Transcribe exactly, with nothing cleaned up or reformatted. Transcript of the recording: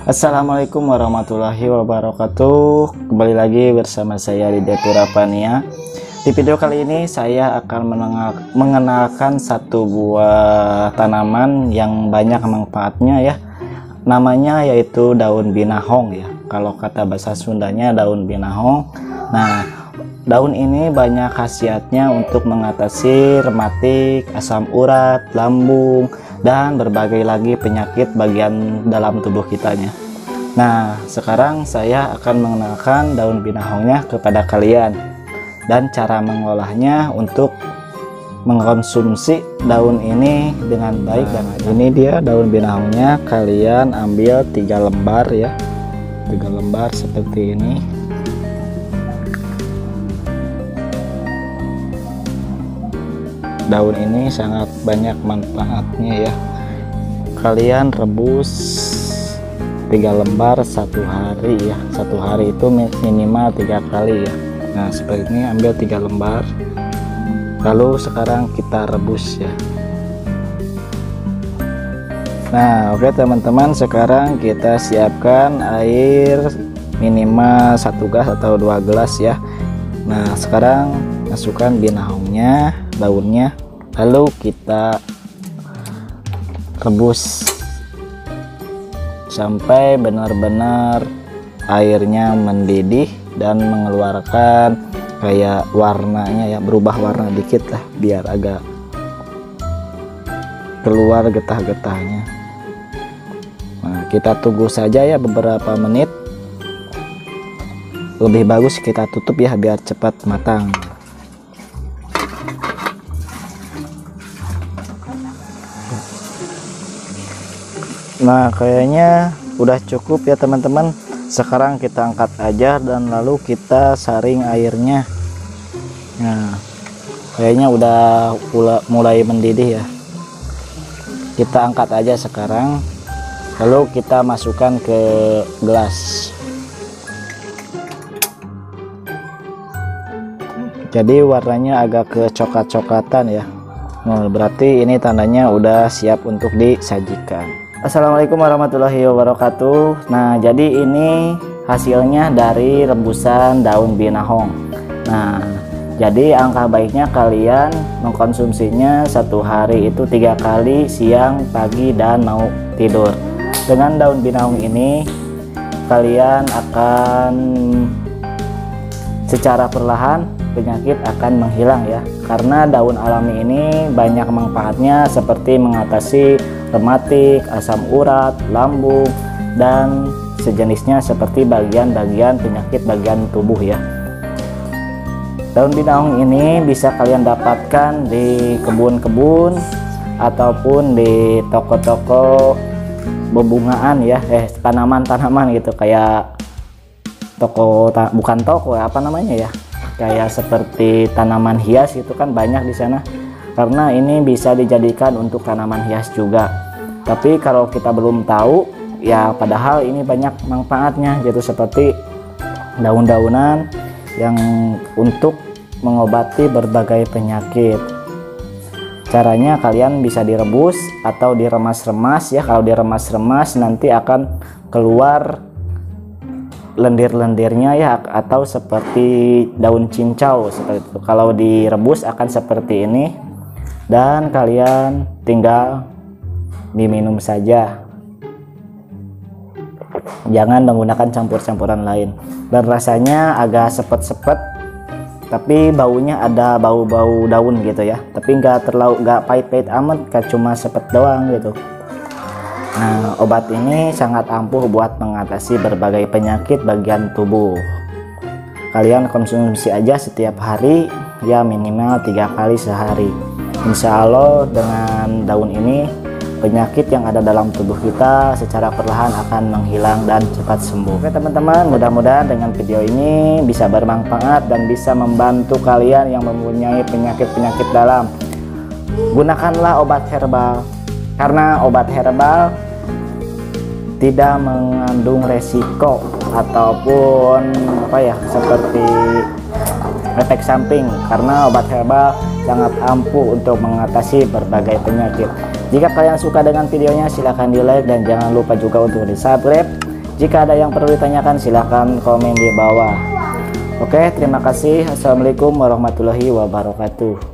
Assalamualaikum warahmatullahi wabarakatuh. Kembali lagi bersama saya di Depura Pania. Di video kali ini saya akan mengenalkan satu buah tanaman yang banyak manfaatnya ya. Namanya yaitu daun binahong ya. Kalau kata bahasa Sundanya daun binahong. Nah, daun ini banyak khasiatnya untuk mengatasi rematik, asam urat, lambung, dan berbagai lagi penyakit bagian dalam tubuh kitanya. Nah, sekarang saya akan mengenalkan daun binahongnya kepada kalian dan cara mengolahnya untuk mengkonsumsi daun ini dengan baik. Dan ini dia daun binahongnya. Kalian ambil tiga lembar ya, tiga lembar seperti ini. Daun ini sangat banyak manfaatnya ya. Kalian rebus tiga lembar satu hari ya. Satu hari itu minimal tiga kali ya. Nah, seperti ini, ambil tiga lembar. Lalu sekarang kita rebus ya. Nah, oke teman-teman, sekarang kita siapkan air minimal satu gelas atau dua gelas ya. Nah, sekarang masukkan binahongnya, daunnya, lalu kita rebus sampai benar-benar airnya mendidih dan mengeluarkan kayak warnanya ya, berubah warna dikit lah biar agak keluar getah-getahnya. Nah, kita tunggu saja ya beberapa menit. Lebih bagus kita tutup ya biar cepat matang. Nah, kayaknya udah cukup ya teman-teman. Sekarang kita angkat aja dan lalu kita saring airnya. Nah, kayaknya udah mulai mendidih ya. Kita angkat aja sekarang, lalu kita masukkan ke gelas. Jadi warnanya agak ke coklat-coklatan ya. Nah, berarti ini tandanya udah siap untuk disajikan. Assalamualaikum warahmatullahi wabarakatuh. Nah, jadi ini hasilnya dari rebusan daun binahong. Nah, jadi angka baiknya kalian mengkonsumsinya satu hari itu tiga kali, siang, pagi, dan mau tidur. Dengan daun binahong ini kalian akan secara perlahan penyakit akan menghilang ya, karena daun alami ini banyak manfaatnya seperti mengatasi rematik, asam urat, lambung, dan sejenisnya seperti bagian-bagian penyakit bagian tubuh ya. Daun binahong ini bisa kalian dapatkan di kebun-kebun ataupun di toko-toko bebungaan ya, eh tanaman-tanaman gitu, kayak toko ta bukan toko apa namanya ya, kayak seperti tanaman hias itu kan banyak di sana, karena ini bisa dijadikan untuk tanaman hias juga. Tapi kalau kita belum tahu ya, padahal ini banyak manfaatnya gitu, seperti daun-daunan yang untuk mengobati berbagai penyakit. Caranya kalian bisa direbus atau diremas-remas ya. Kalau diremas-remas nanti akan keluar lendir-lendirnya ya, atau seperti daun cincau seperti itu. Kalau direbus akan seperti ini dan kalian tinggal diminum saja. Jangan menggunakan campur-campuran lain. Dan rasanya agak sepet-sepet, tapi baunya ada bau-bau daun gitu ya. Tapi nggak terlalu nggak pahit-pahit amat, kayak cuma sepet doang gitu. Nah, obat ini sangat ampuh buat mengatasi berbagai penyakit bagian tubuh. Kalian konsumsi aja setiap hari ya, minimal tiga kali sehari. Insya Allah dengan daun ini penyakit yang ada dalam tubuh kita secara perlahan akan menghilang dan cepat sembuh. Oke teman-teman, mudah-mudahan dengan video ini bisa bermanfaat dan bisa membantu kalian yang mempunyai penyakit-penyakit dalam. Gunakanlah obat herbal, karena obat herbal tidak mengandung resiko ataupun apa ya, seperti efek samping, karena obat herbal sangat ampuh untuk mengatasi berbagai penyakit. Jika kalian suka dengan videonya, silahkan di like dan jangan lupa juga untuk di subscribe Jika ada yang perlu ditanyakan silahkan komen di bawah. Oke, terima kasih. Assalamualaikum warahmatullahi wabarakatuh.